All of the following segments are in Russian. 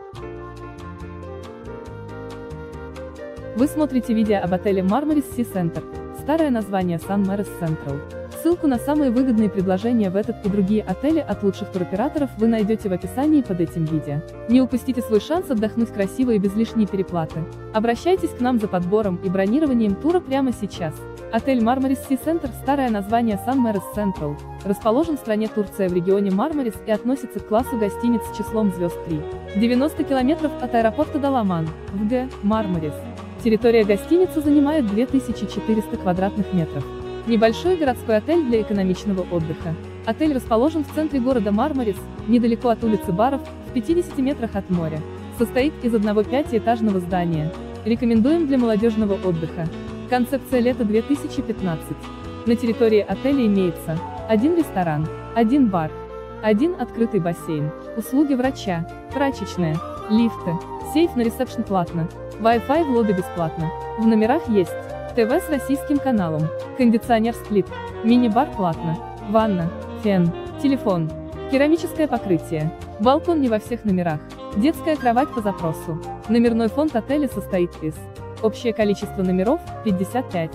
Вы смотрите видео об отеле Marmaris Sea Center, старое название Sun Mares Central. Ссылку на самые выгодные предложения в этот и другие отели от лучших туроператоров вы найдете в описании под этим видео. Не упустите свой шанс отдохнуть красиво и без лишней переплаты. Обращайтесь к нам за подбором и бронированием тура прямо сейчас. Отель Marmaris Sea Center, старое название Sun Mares Central, расположен в стране Турция в регионе Мармарис и относится к классу гостиниц с числом звезд 3. 90 километров от аэропорта Даламан, в Г. Мармарис. Территория гостиницы занимает 2400 квадратных метров. Небольшой городской отель для экономичного отдыха. Отель расположен в центре города Мармарис, недалеко от улицы Баров, в 50 метрах от моря. Состоит из одного пятиэтажного здания. Рекомендуем для молодежного отдыха. Концепция лета 2015. На территории отеля имеется один ресторан, один бар, один открытый бассейн, услуги врача, прачечная, лифты, сейф на ресепшн платно, Wi-Fi в лобби бесплатно. В номерах есть ТВ с российским каналом, кондиционер сплит, мини-бар платно, ванна, фен, телефон, керамическое покрытие, балкон не во всех номерах, детская кровать по запросу. Номерной фонд отеля состоит из: общее количество номеров – 55,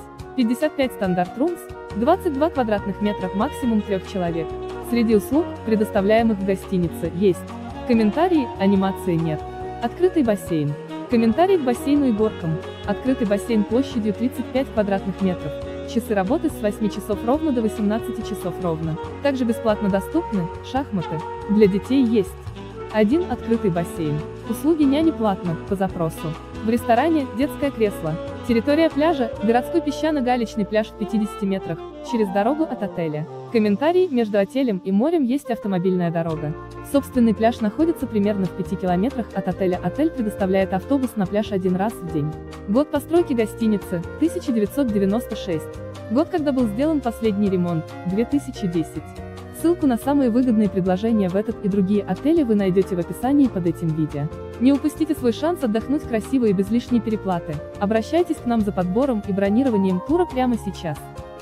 55 стандарт румс, 22 квадратных метров максимум 3 человек. Среди услуг, предоставляемых в гостинице, есть комментарии, анимации нет. Открытый бассейн. Комментарий к бассейну и горкам. Открытый бассейн площадью 35 квадратных метров. Часы работы с 8 часов ровно до 18 часов ровно. Также бесплатно доступны шахматы. Для детей есть один открытый бассейн. Услуги няни платно, по запросу. В ресторане детское кресло. Территория пляжа – городской песчано-галечный пляж в 50 метрах, через дорогу от отеля. Комментарий: между отелем и морем есть автомобильная дорога. Собственный пляж находится примерно в 5 километрах от отеля. Отель предоставляет автобус на пляж один раз в день. Год постройки гостиницы – 1996. Год, когда был сделан последний ремонт – 2010. Ссылку на самые выгодные предложения в этот и другие отели вы найдете в описании под этим видео. Не упустите свой шанс отдохнуть красиво и без лишней переплаты. Обращайтесь к нам за подбором и бронированием тура прямо сейчас.